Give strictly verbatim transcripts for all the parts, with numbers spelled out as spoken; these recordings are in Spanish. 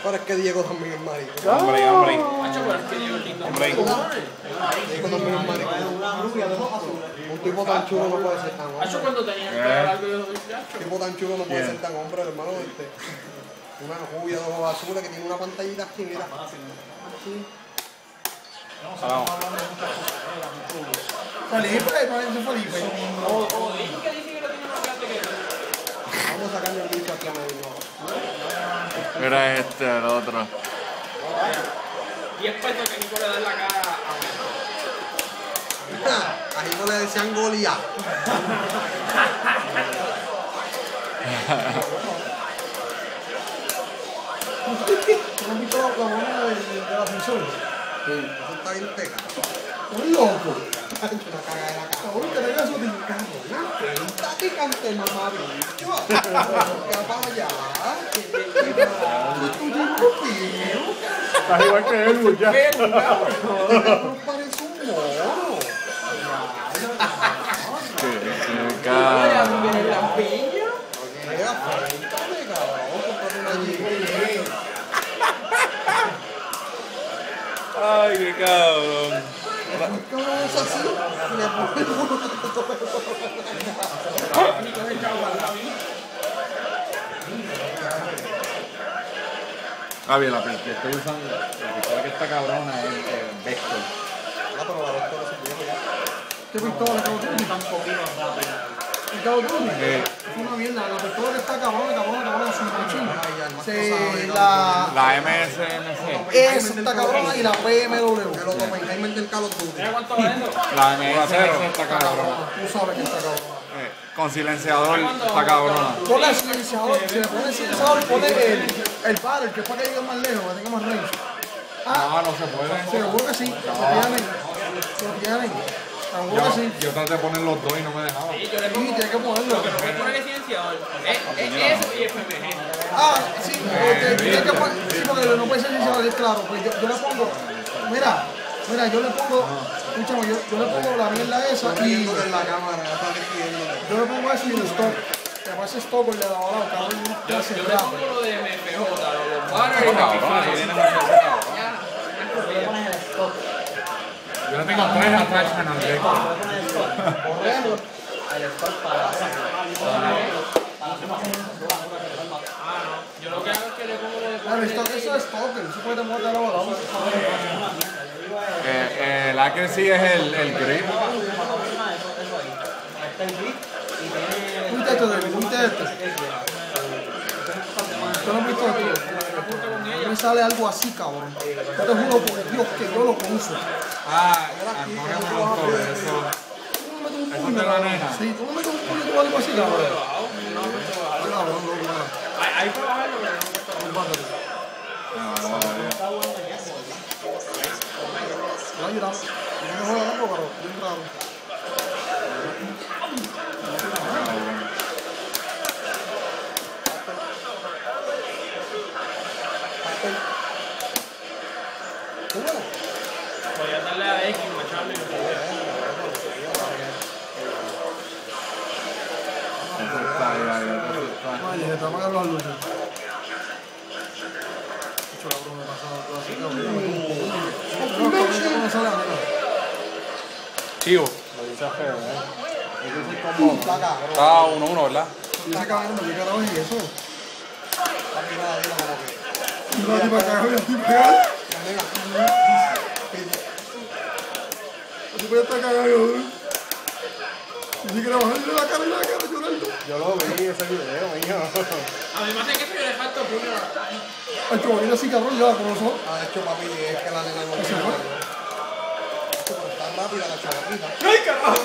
Pero es que Diego también es marico. Hombre, hombre. Macho, pero es que Diego es lindo. Hombre. Diego también es marico. Un tipo tan chulo no puede ser tan hombre. Macho, cuando tenía que pegar algo, yo dije, Un chacho. tipo tan chulo no puede ser tan hombre, hermano. Este. Una rubia de ojos azules que tiene una pantallita aquí, mira. Aquí. Vamos. Felipe, no es Felipe. O, o dime que dice que lo tiene más grande que él. Vamos a sacarle el bicho aquí a medio. Mira este, el otro. diez pesos que Nico le da en la cara a Ahí no le decían Goliat. ¿No has visto la moneda del ascensor? Sí, eso está bien pegado. Un loco. Una cagadera acá. Cabrón, que tenga su dinero. Está picante, mamá, bicho. ¿Qué para allá? Tú tienes un pío. Estás igual que él, ya. Tú pareces un mono. Qué la lampiña. Mira, cuéntame, cabrón. Comprate una Jeep. Ay, qué cabrón. ¿Cómo es así? Me pone el culo. Nico es el chavo al lado. Ah, bien, la pistola que estoy usando, la pistola que está cabrona es el Vector. Ah, pero la doctora se puede pegar. ¿Qué pistola, cabrón? ¿El Cabo Duty? Sí. Es una mierda. La pistola que está cabrona, cabrona, cabrona, su machín. Ay, ya, el más Sí, pesado, la... La M S M C. Esa está cabrona y la P M W. Que lo tomen, Jaime del Call of Duty. Mira cuánto vendo. La M S M C está cabrona. Tú sabes que está cabrona. Eh, con silenciador está cabrona. Ponle el silenciador. Si le pones el silenciador, ponle el, el barrel, que es para que llegue más lejos, que tenga más range. Ah, No, no se puede. seguro que sí. Lo tienen. Lo tienen. Seguro Yo, que sí. yo traté de poner los dos y no me dejaba. Sí, yo le Sí, pongo. tienes que ponerlo. Lo que no puedes poner es silenciador. Es, es eso y F M G. Ah, sí, porque tienes que poner, sí, porque no puede ser silenciador, es claro. Pues yo, yo le pongo, mira, mira, yo le pongo, escúchame, yo, yo le pongo la mierda esa y Viendo en la cámara, ya está decidiendo. yo le pongo eso y el stock. Que pasa stock con el de la bala, cabrón, Yo, ya se yo le trata. pongo lo de M F J, los banners y No, los cabrón, eso viene mucho ese cabrón. Yo le tengo tres attachments al Vector. Ah, no. Yo lo que hago es que le pongo lo de Claro, el stock, eso es stock, eso puede tomar de la bala. Eh, eh, el accuracy es el, el grip. Mira esto, David, mira esto. ¿Tú no has visto esto? Me sale algo así, cabrón. Yo te juro por Dios que yo lo uso. Ah, Antonio me montó eso. Tú me metes un ¿Eso puño, te la cabrón. nena? Sí, tú me metes un puño o algo así, cabrón. Cabrón, no, no. Ahí ahí puedo bajarlo, pero no me gusta. No, yo no. Yo no juego tampoco, pero bien raro. Voy a darle a X, macharlo y lo que Está ahí, ahí, ahí, está. Oye, te apagan las luces. Mucho cabrón me ha pasado todo así, cabrón. No, no, no sale a mí. Chivo. Está uno uno, ¿verdad? Y ese cabrón me llega a la y eso. La primera día como que. Y la tipa cagó y la tipa cagó. La nena. La tipa ya está cagada, cabrón. Ni siquiera bajarle la cara y la cara llorando. Yo lo vi ese video, mío. A mí me hace que eso yo le falta puño. Ay, chavalina así, cabrón, ya, con los ojos. Ha hecho papi, es que la nena no ¿Se tiene fue? nada. Pero está rápida la chavalita. ¡Ay, carajo!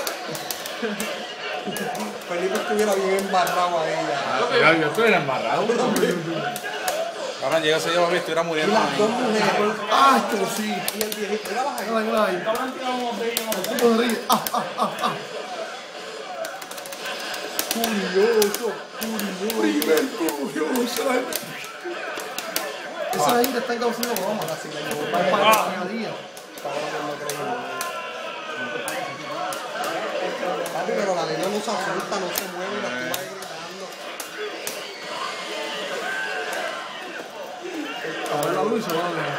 Felipe estuviera bien embarrado ahí ya. Yo, yo estoy embarrado. Ahora llega ese día, papi, estuviera Y muriendo. las dos mujeres. Ah, esto sí. Y el viejito, mira las ahí. Mira ahí, mira ahí. El tipo se ríe. Ah, ah, ah, ah. Curioso, curioso. Primer curioso. Esa gente está causando bromas. Así que yo, Para para cada día. cabrón, no creo. Papi, pero la nena no se asusta, no se mueve, la estoy ahí gritando. uno y se va a ver.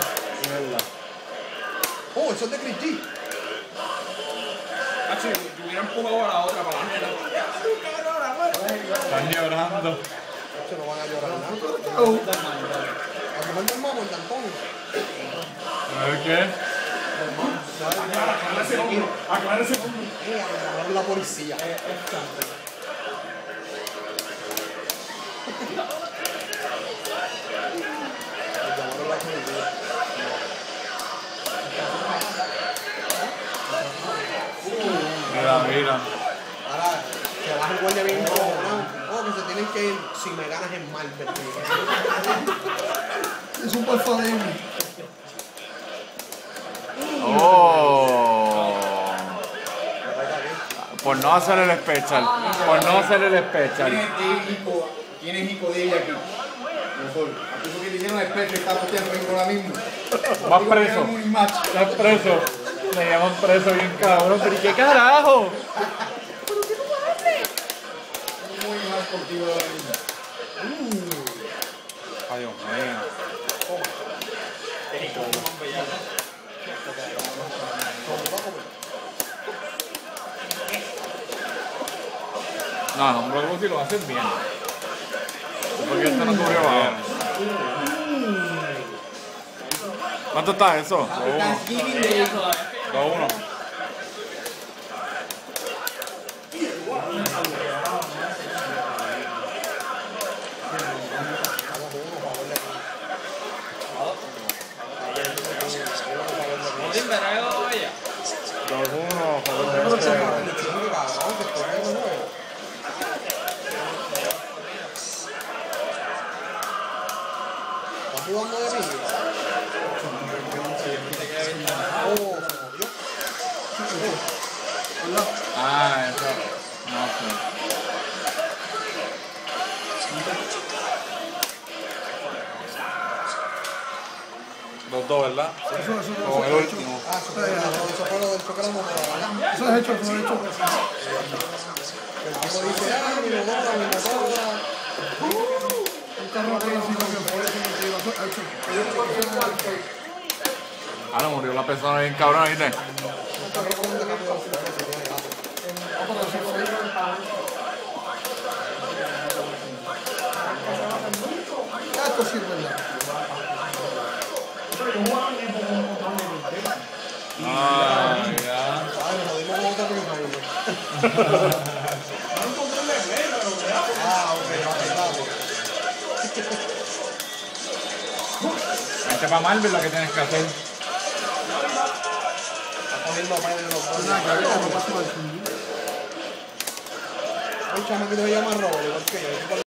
Oh, eso es de Chris G. Ah, sí, yo hubiera empujado a la otra para la nena. Están llorando. Eso no van a llorar nada. Oh, A lo mejor del mamo, el de Antonio. A ver qué. Aclárese. Eh, a lo mejor la policía. Llamaron la policía. Mira, mira. Ahora, se baja el guardia bien encojonado. Oh, que se tienen que ir si me ganas en Marvel. es un porfadero. Oh. Por no hacer el special. Por no hacer el special. ¿Quién es Hico de ella aquí? Mejor. Aquí porque te hicieron el pecho y está posteando ahora mismo. Vas preso. Estás preso. Me llaman preso bien cabrón. Pero ¿y qué carajo? Muy mal contigo ahora mismo. Ay, Dios mío. No, no, un Brock si lo haces bien. Porque esto no cubrió bajo. ¿Cuánto está eso? dos uno. Thanksgiving Day. dos uno. Odín, verá yo ella. dos uno, favor de Pero este. se cabrón, que cabrón, que estoy viendo el juego. ¿Estás jugando de mí? Oh, se jodió. Ah, eso. No sé. Los dos, ¿verdad? Eso, eso, O el eso, último. Ah, eso fue, eso fue lo del chocaramo, ¿verdad? eso es hecho, eso es hecho. El tipo dice, ah, mi motora, mi motora. Un carro que así como que por eso no te iba a hacer. Ah, no, murió la persona bien cabrón, ¿viste? Un carro con un cambio de cinco pesos, tiene gato. Ah, pero eso fue. Ya esto sí es verdad. Ah, ya. Ay, nos jodimos con otro Oppenheimer. Ah, ok, vale, Vete para Marvel lo que tienes que hacer. está cogiendo pay de los dos. Nada, que ahorita no pasa mal. Un chamaquito se llama Robert, igual que yo.